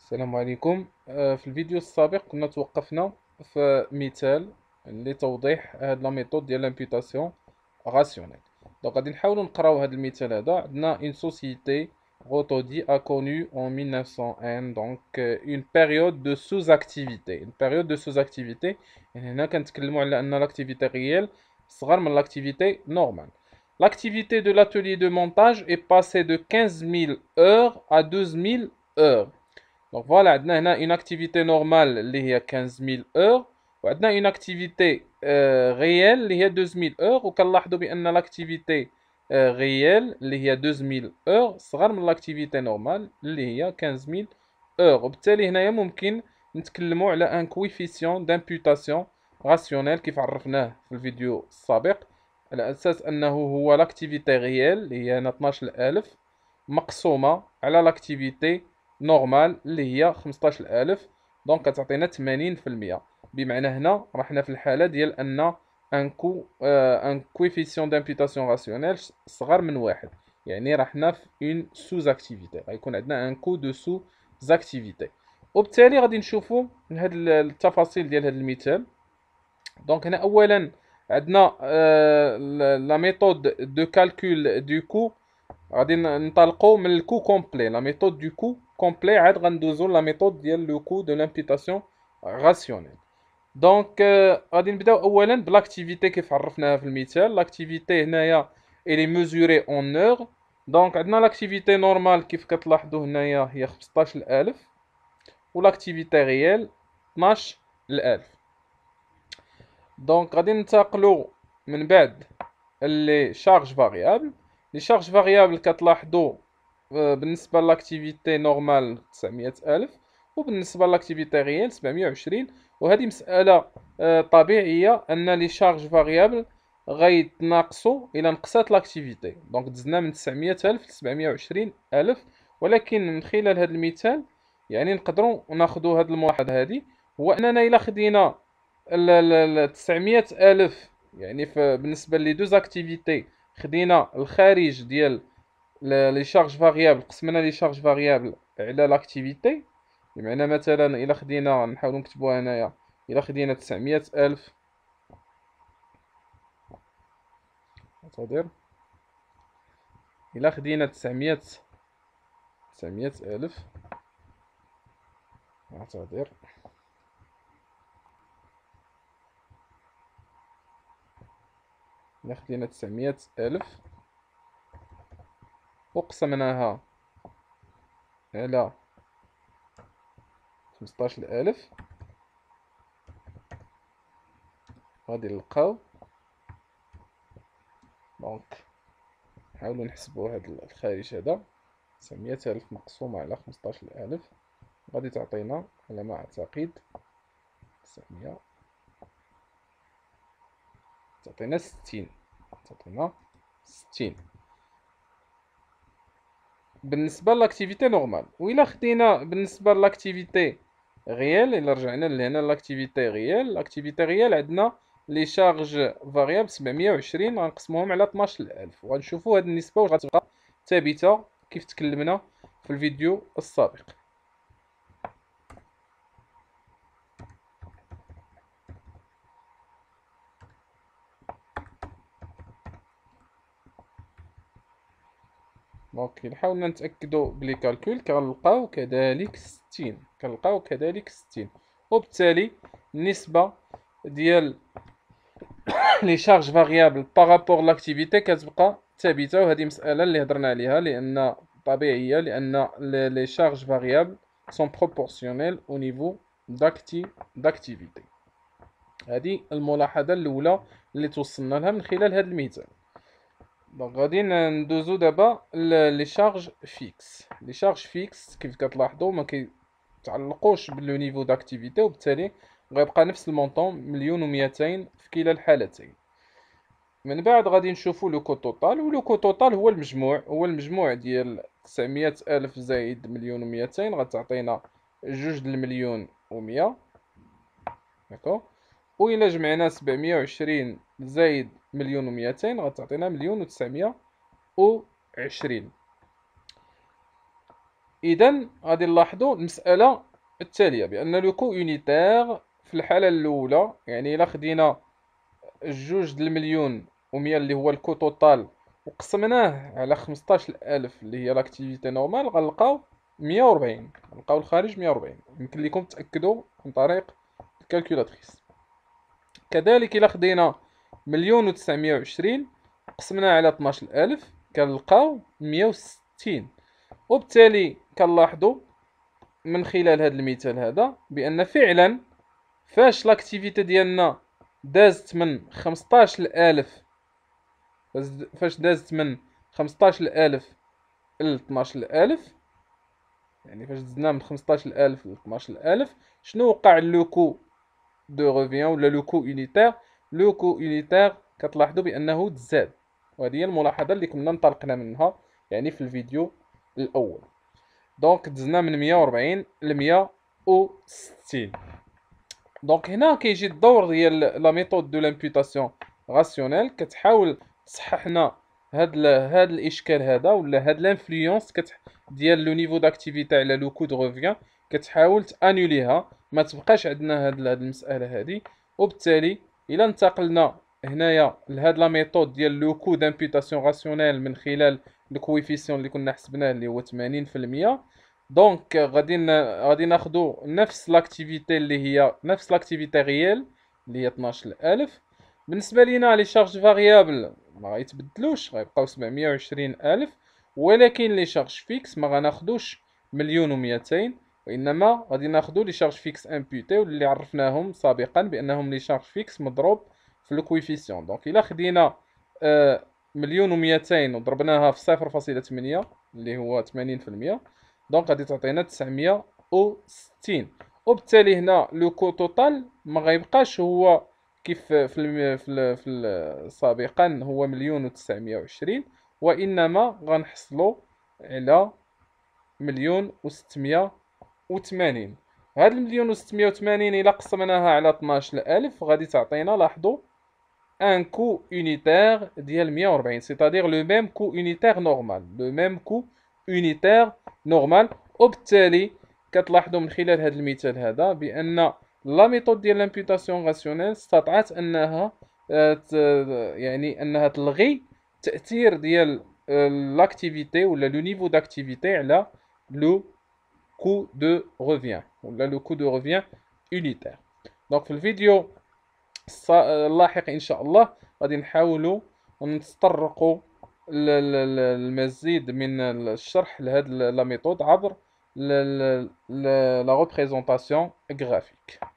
السلام عليكم. في الفيديو السابق كنا توقفنا في مثال لتوضيح هاد لا ميثود ديال لامبيوتاسيون راسيونيل. دونك غادي نحاولوا نقراو هاد المثال هذا. عندنا une société Rotodi a connu en 1901 donc une période de sous-activité. Une période de sous-activité يعني هنا كنتكلموا على ان l'activité réelle صغر من l'activité normale. L'activité de l'atelier de montage est passée de 15 000 heures à 12 000 heures. Donc voilà, عندنا هنا une activité normale اللي هي 15000 heures وعندنا une activité réelle اللي هي 12000 heures وكنلاحظوا بأن l'activité réelle اللي هي 12000 heures صغر من l'activité normale اللي هي 15000 heures وبالتالي هنايا ممكن نتكلموا على un coefficient d'imputation rationnel كيف عرفناه في الفيديو السابق على أساس أنه هو l'activité réelle اللي هي هنا 12000 مقسومة على l'activité نورمال اللي هي 15000 دونك كتعطينا 80%. بمعنى هنا رحنا في الحالة ديال أن ان كويفيسيون دامبيتاسيون راسيونيل صغر من واحد، يعني رحنا في اون سوز اكتيفيتي، غيكون عندنا ان كو دو سوز اكتيفيتي. وبالتالي غادي نشوفوا هاد التفاصيل ديال هاد المثال. دونك هنا اولا عندنا لا ميثود دو كالكول دو كو. غادي ننطلقوا من الكو كومبلي، لا ميثود دو كو كومبلي، عاد غندوزو لا ميثود ديال لو كو دو لامبيتاسيون راسيونيل. دونك غادي نبداو اولا بالاكتيفيتي كيف عرفناها في المثال. لاكتيفيتي هنايا الي ميزوري اون اور. دونك عندنا لاكتيفيتي نورمال كيف كتلاحظوا هنايا هي 15000 ولاكتيفيتي ريال 12000. دونك غادي ننتقلوا من بعد لي شارج فاريابل. لي شارج فاريابل كتلاحظوا بالنسبه لاكتيفيتي نورمال 900000 وبالنسبه لاكتيفيتي ريال 720. وهذه مساله طبيعيه ان لي شارج فاريابل غيتناقصوا الى نقصات لاكتيفيتي. دونك دزنا من 900000 ل 720000. ولكن من خلال هذا المثال يعني نقدروا ناخذوا هذه الملاحظه هذه، هو اننا الا خدينا 900000 يعني بالنسبه لي دوز اكتيفيتي خدينا الخارج ديال لي شارج فاريابل، قسمنا لي شارج فاريابل على لاكتيفيتي. بمعنى مثلا الا خدينا، نحاولوا نكتبوها هنايا، الا خدينا 900000 اعتذر، الا خدينا 900000 اعتذر، الا خدينا 900000 وقسمناها على 15000 غادي نلقاو. دونك نحاولوا نحسبوا هذا الخارج هذا، 900000 مقسومة على 15000 غادي تعطينا على ما أعتقد 900، تعطينا 60، تعطينا 60 بالنسبة لاكتيفيتي نورمال. وإلا خدينا بالنسبة لاكتيفيتي ريال، إلا رجعنا لهنا لاكتيفيتي ريال، لاكتيفيتي ريال عندنا لي شارج فاريابل 720 غنقسموهم على 12000 وغنشوفوا هاد النسبة واش غتبقى ثابتة كيف تكلمنا في الفيديو السابق. دونك إلا حاولنا نتأكدوا بلي كالكول كنلقاو كذلك 60، كنلقاو كذلك 60. وبالتالي النسبة ديال لي شارج فاريابل بارابور لاكتيفيتي كتبقى ثابته. وهذه مساله اللي هضرنا عليها لان طبيعيه، لان لي شارج فاريابل سون بروبورسيونيل او نيفو داكتيفيتي. هذه الملاحظه الاولى اللي توصلنا لها من خلال هذا المثال. دونك غادي ندوزو دابا لي شارج فيكس. لي شارج فيكس كيف كتلاحظوا ما كيتعلقوش باللو نيفو داكتيفيتي، وبالتالي غيبقى نفس المونطون 1,200,000 في كلا الحالتين. من بعد غادي نشوفو لو كو توتال، ولو كو توتال هو المجموع ديال 900,000 زائد 1,200,000 غتعطينا 2,100,000. داكوغ. و إلا جمعنا 720 زائد 1,200,000 غتعطينا 1,920. اذا غادي نلاحظوا المساله التاليه بان لو كو يونيتير في الحاله الاولى، يعني الا خدينا جوج د المليون و100 اللي هو الكو توتال وقسمناه على 15000 اللي هي لاكتيفيتي نورمال، غنلقاو 140، غنلقاو الخارج 140. يمكن لكم تاكدوا عن طريق الكالكولاتريس. كذلك الا خدينا مليون وتسعمية وعشرين قسمناه على 12000 كنلقاو 160. وبالتالي كنلاحظوا من خلال هذا المثال هذا بان فعلا فاش لاكتيفيتي ديالنا دازت من 15000، فاش دازت من 15000 ل 12000، يعني فاش دزنا من 15000 ل 12000، شنو وقع لو كو دو روفيان ولا لو كو يونيتير؟ لو كو يونيتير كتلاحظوا بانه تزاد، وهذه هي الملاحظه اللي كنا انطلقنا منها يعني في الفيديو الاول. دونك دزنا من 140 ل 160. دونك هنا كيجي الدور ديال لا ميثود دو لامبوتاسيون راسيونيل، كتحاول تصحح لنا هاد الاشكال هذا ولا هاد لانفلونس ديال لو نيفو داكتيفيتي على لو كو دو روفيان، كتحاول تانوليها، ما تبقاش عندنا هاد المساله هذه. وبالتالي الا انتقلنا هنايا لهاد لا ميثود ديال لو كو دامبوتاسيون راسيونيل من خلال الكويفيسيون اللي كنا حسبناه اللي هو 80%، دونك غادي ناخدو نفس لاكتيفيتي اللي هي نفس لاكتيفيتي ريال اللي هي 12000. بالنسبه لينا لي شارج فاريابل ما غيتبدلوش، غيبقاو 720000. ولكن لي شارج فيكس ما غناخدوش مليون و200، وانما غادي ناخدو لي شارج فيكس امبوتي واللي عرفناهم سابقا بانهم لي شارج فيكس مضروب في الكويفيسيون. دونك الا خدينا مليون و200 وضربناها في 0.8 اللي هو 80%، دونك غادي تعطينا 960. وبالتالي هنا لو كو توتال ما غيبقاش هو كيف سابقا هو مليون و920، وانما غنحصلوا على مليون و680. هاد المليون و680 الى قسمناها على 12000 غادي تعطينا، لاحظوا، ان كو unitaire ديال 140، c'est-à-dire le même coût unitaire normal، le même coût unitaire normal. وبالتالي كتلاحظوا من خلال هذا المثال هذا بان لا ميثود ديال لامبوتاسيون راسيونيل استطاعت انها يعني انها تلغي التاثير ديال لاكتيفيتي ولا لو نيفو داكتيفيتي على لو كو دو روفيان ولا لو كو دو روفيان unitaire. دونك في الفيديو اللاحق ان شاء الله غادي نحاولوا نتطرقوا المزيد من الشرح لهذه لا ميثود عبر لا ريبريزونطاسيون غرافيك.